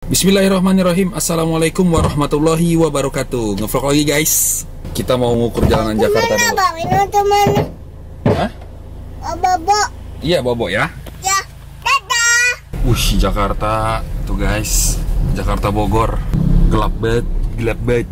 Bismillahirrahmanirrahim. Assalamualaikum warahmatullahi wabarakatuh. Ngevlog lagi guys. Kita mau ngukur jalanan Jakarta dulu. Hah? Bobo. Iya Bobo ya. Ya. Dadah. Jakarta tuh guys. Jakarta Bogor. Gelap banget, gelap banget.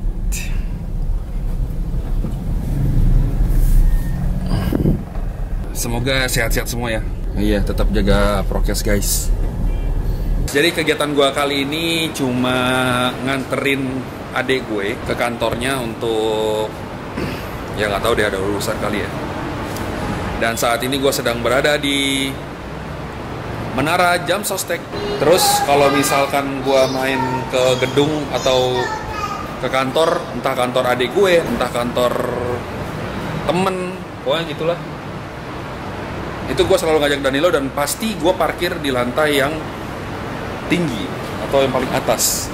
Semoga sehat-sehat semua ya. Iya, tetap jaga prokes guys. Jadi kegiatan gue kali ini cuma nganterin adik gue ke kantornya untuk ya nggak tahu deh, ada urusan kali ya. Dan saat ini gue sedang berada di Menara Jam Sostek. Terus kalau misalkan gue main ke gedung atau ke kantor, entah kantor adik gue, entah kantor temen, pokoknya gitulah. Itu gue selalu ngajak Danilo dan pasti gue parkir di lantai yang tinggi atau yang paling atas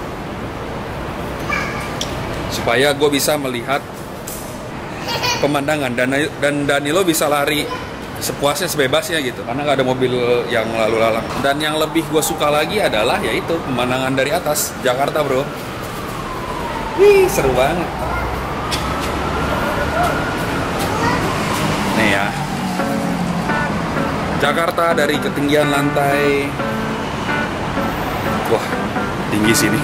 supaya gue bisa melihat pemandangan dan Danilo bisa lari sepuasnya, sebebasnya gitu karena nggak ada mobil yang lalu lalang. Dan yang lebih gue suka lagi adalah yaitu pemandangan dari atas Jakarta bro. Wih, seru banget nih ya, Jakarta dari ketinggian lantai. Wah, tinggi sini.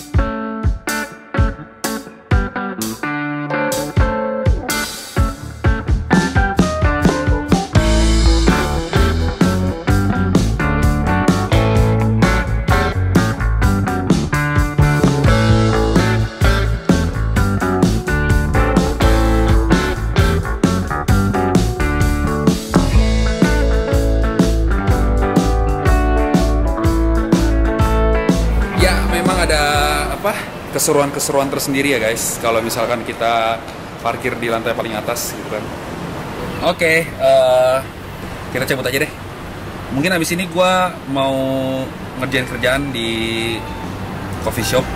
Keseruan-keseruan tersendiri ya guys kalau misalkan kita parkir di lantai paling atas gitu kan. Oke, kita cabut aja deh. Mungkin abis ini gue mau ngerjain kerjaan di coffee shop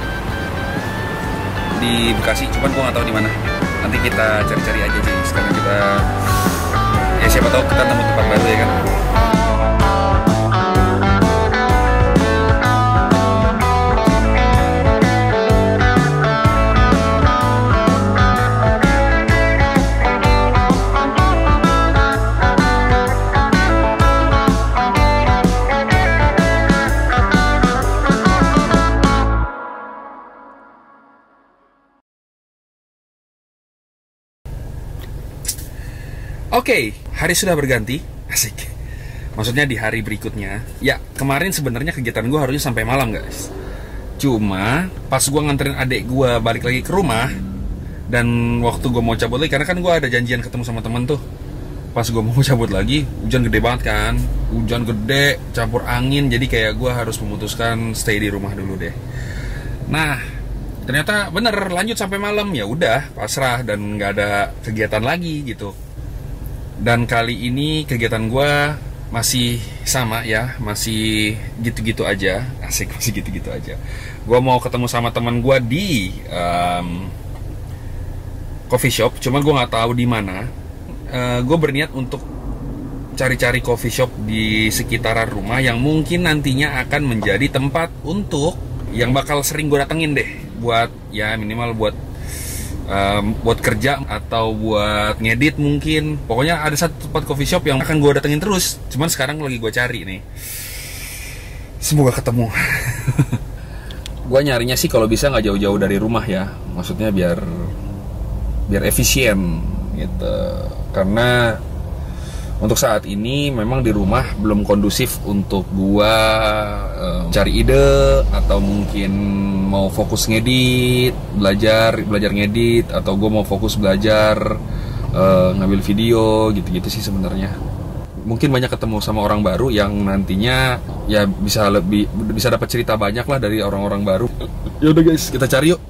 di Bekasi, cuman gue nggak tahu di mana. Nanti kita cari-cari aja sih. Sekarang kita ya siapa tahu kita nemu tempat baru ya kan. Oke, hari sudah berganti, asik. Maksudnya di hari berikutnya. Ya, kemarin sebenarnya kegiatan gue harusnya sampai malam guys. Cuma pas gue nganterin adik gue balik lagi ke rumah, dan waktu gue mau cabut lagi, karena kan gue ada janjian ketemu sama temen tuh. Pas gue mau cabut lagi, hujan gede banget kan. Hujan gede, campur angin, jadi kayak gue harus memutuskan stay di rumah dulu deh. Nah, ternyata bener lanjut sampai malam. Ya udah, pasrah dan nggak ada kegiatan lagi gitu. Dan kali ini kegiatan gue masih sama ya, masih gitu-gitu aja, asik, masih gitu-gitu aja. Gue mau ketemu sama teman gue di coffee shop, cuman gue nggak tahu di mana. Gue berniat untuk cari-cari coffee shop di sekitaran rumah yang mungkin nantinya akan menjadi tempat untuk yang bakal sering gue datengin deh, buat ya minimal buat kerja atau buat ngedit mungkin. Pokoknya ada satu tempat coffee shop yang akan gue datengin terus. Cuman sekarang lagi gue cari nih. Semoga ketemu. Gue nyarinya sih kalau bisa nggak jauh-jauh dari rumah ya. Maksudnya biar efisien gitu. Karena untuk saat ini memang di rumah belum kondusif untuk gua cari ide atau mungkin mau fokus ngedit, belajar ngedit, atau gua mau fokus belajar ngambil video gitu-gitu sih sebenarnya. Mungkin banyak ketemu sama orang baru yang nantinya ya bisa dapat cerita banyak lah dari orang-orang baru. Yaudah guys, kita cari yuk.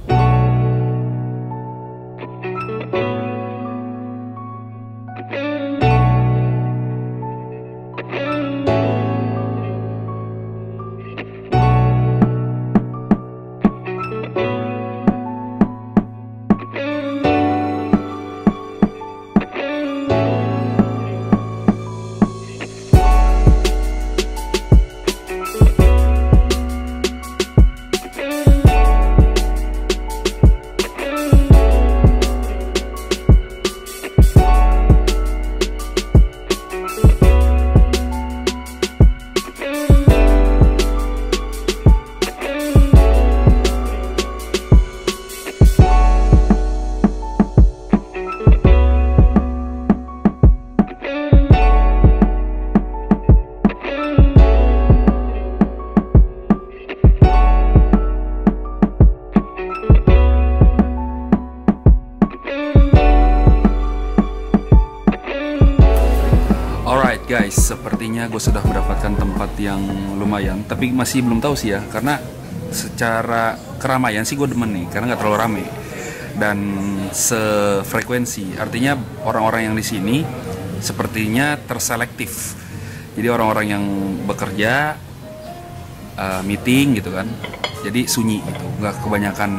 guys, sepertinya gue sudah mendapatkan tempat yang lumayan, tapi masih belum tahu sih ya, karena secara keramaian sih gue demen nih, karena nggak terlalu rame dan sefrekuensi. Artinya orang-orang yang di sini sepertinya terselektif. Jadi orang-orang yang bekerja, meeting gitu kan, jadi sunyi gitu, nggak kebanyakan.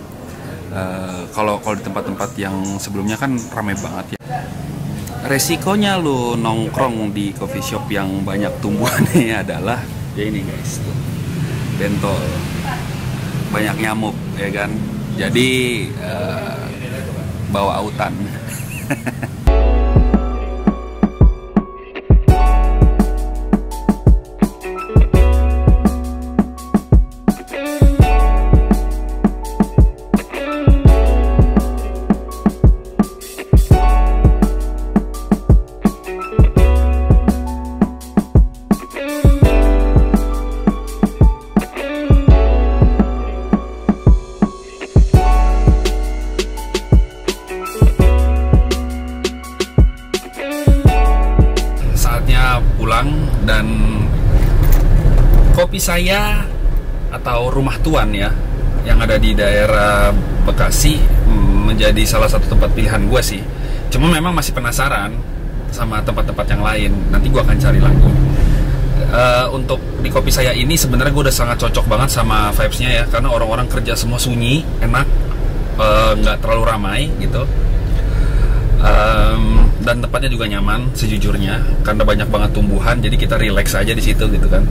Kalau di tempat-tempat yang sebelumnya kan ramai banget ya. Resikonya lu nongkrong di coffee shop yang banyak tumbuhannya adalah ya ini guys, tuh, bentol, banyak nyamuk ya kan, jadi bawa autan. Pulang, dan kopi saya atau rumah tuan ya yang ada di daerah Bekasi menjadi salah satu tempat pilihan gue sih. Cuma memang masih penasaran sama tempat-tempat yang lain, nanti gue akan cari lagi. Untuk di kopi saya ini sebenarnya gue udah sangat cocok banget sama vibes-nya ya, karena orang-orang kerja semua sunyi, enak, nggak terlalu ramai gitu. Dan tempatnya juga nyaman sejujurnya, karena banyak banget tumbuhan, jadi kita relax aja di situ gitu kan.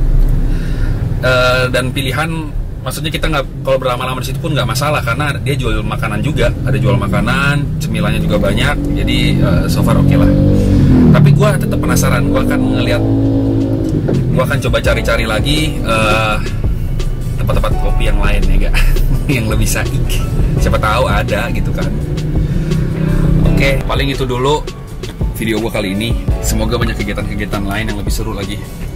Dan pilihan, maksudnya kita nggak, kalau berlama-lama di situ pun nggak masalah, karena dia jual makanan juga, ada jual makanan, cemilannya juga banyak, jadi so far oke lah. Tapi gue tetap penasaran, gue akan coba cari-cari lagi tempat-tempat kopi yang lain ya gak, yang lebih saik, siapa tahu ada gitu kan. Oke, paling itu dulu video gue kali ini. Semoga banyak kegiatan-kegiatan lain yang lebih seru lagi.